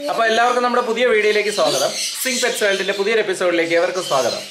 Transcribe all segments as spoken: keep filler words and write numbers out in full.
അപ്പോൾ എല്ലാവർക്കും നമ്മുടെ പുതിയ വീഡിയോയിലേക്ക് സ്വാഗതം. സിംഗ് പെറ്റ്സ് വേൾഡിന്റെ പുതിയൊരു എപ്പിസോഡിലേക്ക് ഏവർക്കും സ്വാഗതം.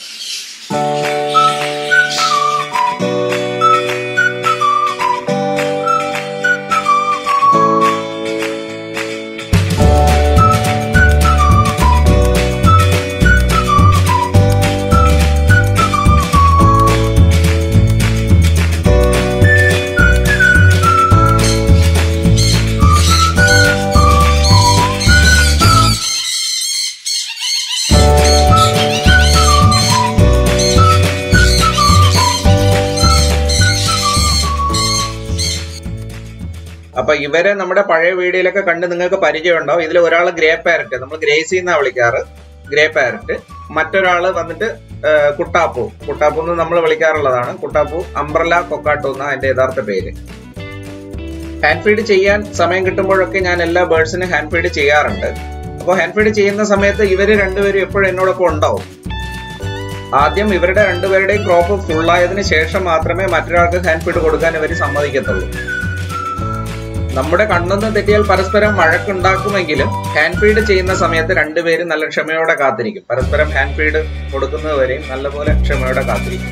അപ്പൊ ഇവരെ നമ്മുടെ പഴയ വീഡിയോയിലൊക്കെ കണ്ട് നിങ്ങൾക്ക് പരിചയമുണ്ടാവും. ഇതിൽ ഒരാൾ ഗ്രേ പാരറ്റ്, നമ്മൾ ഗ്രേസി എന്നാ വിളിക്കാറ്, ഗ്രേ പാരറ്റ്. മറ്റൊരാള് വന്നിട്ട് കുട്ടാപ്പൂ, കുട്ടാപ്പൂ എന്ന് നമ്മൾ വിളിക്കാറുള്ളതാണ്. കുട്ടാപ്പൂ അംബ്രല കൊക്കാട്ടു എന്നാ അതിന്റെ യഥാർത്ഥ പേര്. ഹാൻഡ് ഫീഡ് ചെയ്യാൻ സമയം കിട്ടുമ്പോഴൊക്കെ ഞാൻ എല്ലാ ബേർഡ്സിനും ഹാൻഡ് ഫീഡ് ചെയ്യാറുണ്ട്. അപ്പോൾ ഹാൻഡ് ഫീഡ് ചെയ്യുന്ന സമയത്ത് ഇവര് രണ്ടുപേരും എപ്പോഴും എന്നോടൊപ്പം ഉണ്ടാവും. ആദ്യം ഇവരുടെ രണ്ടുപേരുടെയും ക്രോപ്പ് ഫുള്ളായതിനു ശേഷം മാത്രമേ മറ്റൊരാൾക്ക് ഹാൻഡ് ഫീഡ് കൊടുക്കാൻ ഇവർ സമ്മതിക്കത്തുള്ളൂ. നമ്മുടെ കണ്ണൊന്ന് തെറ്റിയാൽ പരസ്പരം വഴക്കുണ്ടാക്കുമെങ്കിലും ഹാൻഡ് ഫീഡ് ചെയ്യുന്ന സമയത്ത് രണ്ടുപേരും നല്ല ക്ഷമയോടെ കാത്തിരിക്കും. പരസ്പരം ഹാൻഡ് ഫീഡ് കൊടുക്കുന്നതുവരെയും നല്ലപോലെ ക്ഷമയോടെ കാത്തിരിക്കും.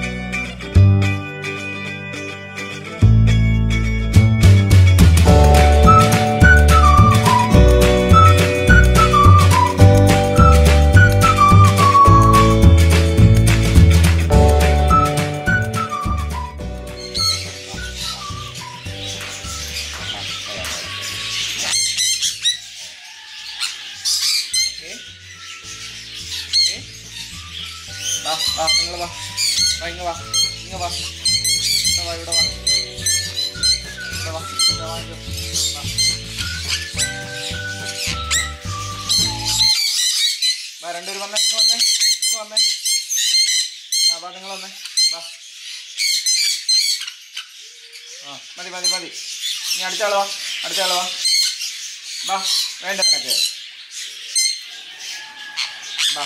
നിങ്ങൾ വാ, ഇങ്ങ വാ, ഇങ്ങ വാ, ഇവിടെ വാ, ഇവിടെ വാ, ഇവിടെ വാ, ഇവിടെ വാ, വാ, രണ്ടുപേരും വന്നേ, ഇങ്ങ് വന്നേ, ഇങ്ങ് വന്നേ, ആ വാ, നിങ്ങൾ വന്നേ, വാ, ആ മതി മതി മതി, നീ അടുത്താള് വാ, അടുത്താള് വാ, വാ, വേണ്ട നിനക്ക്, വാ.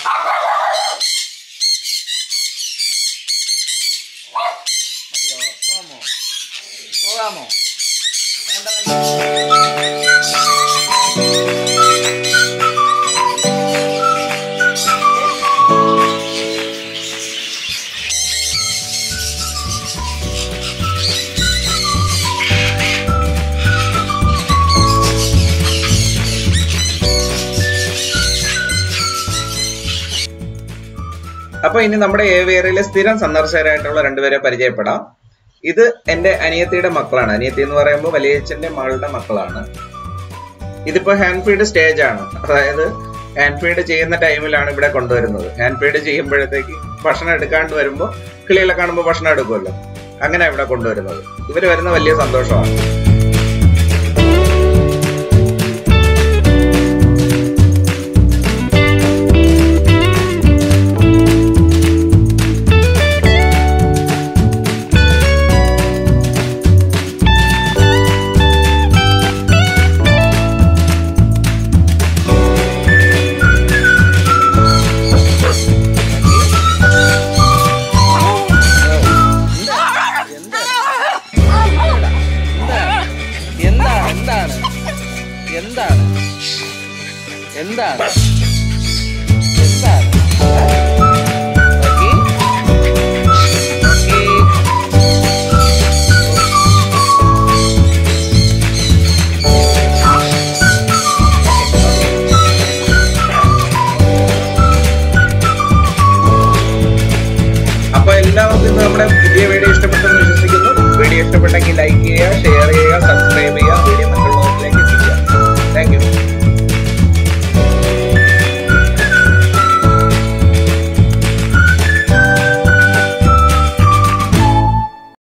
മതിയോ? പോകാമോ? പോകാമോ? വേണ്ട അപ്പൊ ഇനി നമ്മുടെ ഏവിയറിയിലെ സ്ഥിരം സന്ദർശകരായിട്ടുള്ള രണ്ടുപേരെ പരിചയപ്പെടാം. ഇത് എന്റെ അനിയത്തിയുടെ മക്കളാണ്. അനിയത്തി എന്ന് പറയുമ്പോൾ വലിയച്ഛന്റെ മകളുടെ മക്കളാണ്. ഇതിപ്പോ ഹാൻഡ് ഫീഡ് സ്റ്റേജ് ആണ്. അതായത് ഹാൻഡ് ഫീഡ് ചെയ്യുന്ന ടൈമിലാണ് ഇവിടെ കൊണ്ടുവരുന്നത്. ഹാൻഡ് ഫീഡ് ചെയ്യുമ്പോഴത്തേക്ക് ഭക്ഷണം എടുക്കാണ്ട് വരുമ്പോൾ കിളികളെ കാണുമ്പോൾ ഭക്ഷണം എടുക്കുമല്ലോ, അങ്ങനെ ഇവിടെ കൊണ്ടുവരുന്നത്. ഇവര് വരുന്ന വലിയ സന്തോഷമാണ്. എന്താണ് എന്താണ് എന്താണ് അപ്പൊ എല്ലാവർക്കും നമ്മുടെ പുതിയ വീഡിയോ ഇഷ്ടപ്പെട്ടെന്ന് വിശ്വസിക്കുന്നു. വീഡിയോ ഇഷ്ടപ്പെട്ടെങ്കിൽ ലൈക്ക് ചെയ്യുക, ഷെയർ